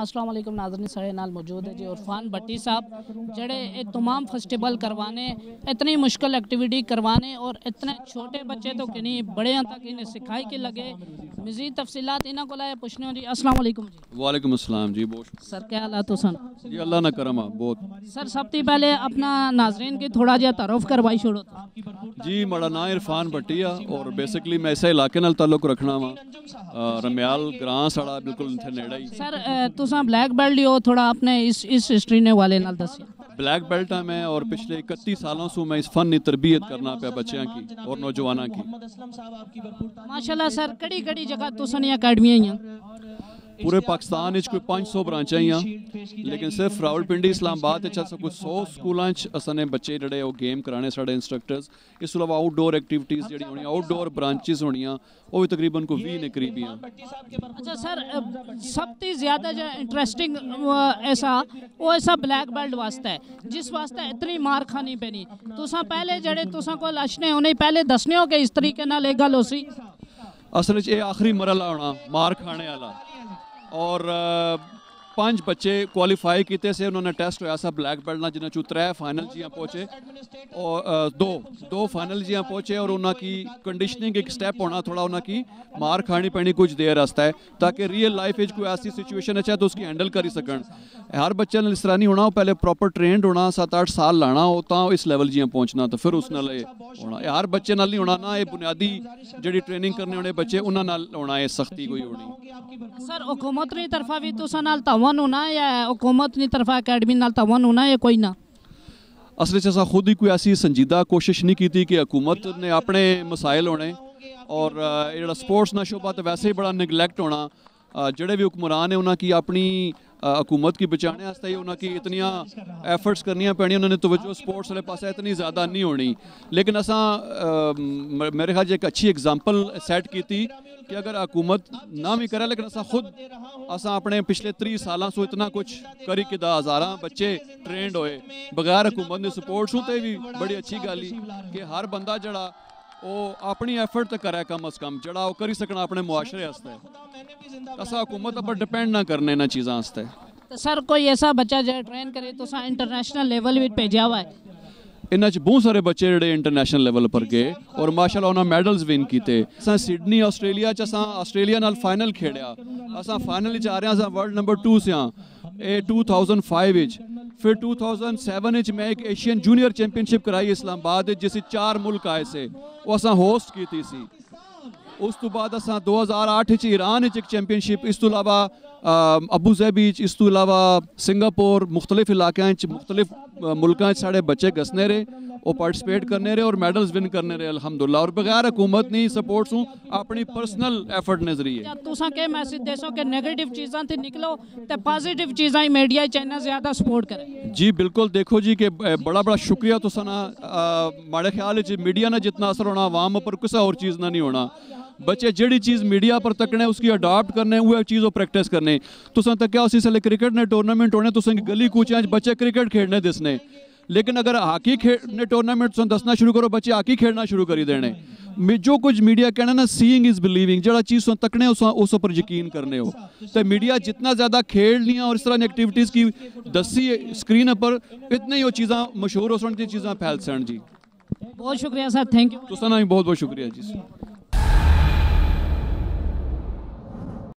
अस्सलाम वालेकुम नाज़रीन, साढ़े नाल मौजूद है जी इरफान भट्टी साहब जड़े ये तमाम फेस्टिवल करवाने, इतनी मुश्किल एक्टिविटी करवाने और इतने छोटे बच्चे तो कि नहीं बड़े तक इन्हें सिखाई के लगे। मज़ीद तफसीलात इन्हों को लाए पूछने जी। अस्सलाम वालेकुम जी। वालेकुम अस्सलाम जी। बहुत सर क्या हाल है सन जी, अल्लाह ना करम आ बहुत। सर सब तो पहले अपना नाजरीन की थोड़ा जहा तारुफ करवाई छोड़ो जी। मेरा नाम इरफान भट्टी आ और बेसिकली मैं इस इलाके नाल ताल्लुक रखना वा। रमयाल ग्रां साड़ा बिल्कुल इत्थे नेड़े ही। सर तुसा ब्लैक बेल्ट हो, थोड़ा अपने इस हिस्ट्री ने वाले नाल दसिए। ब्लैक बेल्ट है मैं और पिछले 31 सालों से मैं इस फन की तरबियत करना पे बच्चों की और नौजवानों की। माशाल्लाह सर कड़ी कड़ी जगह तुसन अकेडमियां ही पूरे पाकिस्तान कोई 500 ब्रांचा ही लेकिन सिर्फ रावलपिंडी इस्लामाबाद कुछ 100 स्कूलों असने बच्चे जोड़े गेम कराने साढ़े इंस्ट्रक्टर्स। इस अलावा आउटडोर एक्टिविटीज़ जी होनी, आउटडोर ब्रांचिज होनियाँ वो भी तकरीबन को 20 ने करीब हैं। अच्छा सर सब तो ज़्यादा जो इंटरेस्टिंग ऐसा वो ऐसा ब्लैक बेल्ट वास्ते है जिस वास्ते इतनी मार खानी पैनी। तुसा पहले जड़े तुसा को अशने उन्हें पहले दसने हो कि इस तरीके नाल एक गल होसी। असल ये आखिरी मरला होना मार खाने वाला और 5 बच्चे क्वालीफाई किए से उन्होंने टेस्ट होया सा ब्लैक बेल्ट ना जिन्हें 3 फाइनल जियां पहुँचे और दो फाइनल जियां पहुँचे और उन्होंने कंडीशनिंग एक स्टेप होना थोड़ा उन्होंने मार खानी पैनी कुछ देर रास्ता है ताकि रियल लाइफ कोई ऐसी सिचुएशन है तो उसकी हैंडल करी सकन। हर बच्चे ने इस तरह नहीं होना, पहले प्रॉपर ट्रेंड होना, 7-8 साल लाना हो तो इस लेवल जियां पहुँचना तो फिर उस नाल होना। हर बच्चे नाल नहीं होना ना, ये बुनियादी जी ट्रेनिंग करने होने बच्चे उन्होंने नाल होना, ये सख्ती कोई होनी। सर हुकूमत की तरफा भी तुसा नाल तावन होना या हुकूमत की तरफा अकेडमी नाल तावन होना या कोई ना? असल असा खुद ही कोई ऐसी संजीदा कोशिश नहीं की थी कि हुकूमत ने अपने मसाइल होने और जो स्पोर्ट्स ना शोबा तो वैसे ही बड़ा निगलैक्ट होना। जोड़े भी हुक्मरान है उन्होंने अपनी हुकूमत की बचाने वास्ते ही उन्होंने इतनियाँ एफर्ट्स करनिया पैनियां, उन्होंने तवज्जो स्पोर्ट्स वाले पास इतनी ज़्यादा नहीं होनी। लेकिन असा मेरे ख्याल एक अच्छी एग्जाम्पल सैट की थी कि अगर हुकूमत ना भी करे लेकिन असा खुद असा अपने पिछले 30 सालों से इतना कुछ करी कि 10,000 बच्चे ट्रेंड होए बगैर हुकूमत ने सपोर्ट सू तो भी बड़ी अच्छी गल ही कि हर बंदा जड़ा वो अपनी एफर्ट तो करे कम अज कम जड़ा वो करी सकना अपने मुआशरे वास्ते। असा हुकूमत पर डिपेंड ना करने इन्हां चीज़ां वास्ते। तो सर कोई ऐसा बच्चा जो ट्रेन करे तो इंटरनेशनल लेवल भी भेजा हुआ है? इन्हां च बहुत सारे बच्चे जोड़े इंटरनेशनल लेवल पर गए और माशाल्लाह उन्होंने मैडल्स विन किए। असां सिडनी ऑस्ट्रेलिया ऑस्ट्रेलिया नाल फाइनल खेड़िया, असां फाइनल आ रहे हैं, वर्ल्ड नंबर 2 से हाँ। ये 2005 फिर 2007 मैं एक एशियन जूनियर चैंपियनशिप कराई इस्लामाबाद जिस 4 मुल्क आए से वो असां होस्ट की सी। उस तो बाद असां 2008 ईरान एक चैंपियनशिप, इस तो अलावा अबू ज़ैबी, इस तो अलावा सिंगापुर, मुख्तलिफ इलाकों मुख्तलिफ मुल्कों साढ़े बच्चे गसने रहे वो पार्टिसिपेट करने रहे और मेडल्स विन करने रहे अल्हम्दुलिल्लाह। और बगैर हुकूमत नहीं सपोर्ट्स हूँ अपनी पर्सनल एफर्ट ने जरिए। तुसा के मैसेज देसो कि नेगेटिव चीज़ां ते निकलो ते पॉजिटिव चीज़ां ही मीडिया चैनल ज़्यादा सपोर्ट करे। जी बिल्कुल, देखो जी कि बड़ा शुक्रिया तुसा ना माड़े ख्याल मीडिया ना जितना असर होना आवाम पर किसी और चीज़ ना नहीं होना। बच्चे जिहड़ी चीज़ मीडिया पर तकने उसकी अडॉप्ट करने वो चीज़ वो प्रैक्टिस करने। तुसा तक उसी साल क्रिकेट ने टूर्नामेंट होने तुसें गली कूचियां बच्चे क्रिकेट खेलने दसने, लेकिन अगर हाकी खेलने टूर्नामेंट तुम दसना शुरू करो बच्चे हाकी खेलना शुरू करी देने। जो कुछ मीडिया कहना ना सीइंग इज़ बिलीविंग, जो चीज़ तकने उस पर यकीन करने हो तो मीडिया जितना ज़्यादा खेलनी और इस तरह एक्टिविटीज़ की दसी स्क्रीन पर इतनी वो चीज़ा मशहूर हो सन चीज़ा फैल सन जी। बहुत शुक्रिया सर, थैंक यू। तुसा ना भी बहुत बहुत शुक्रिया जी।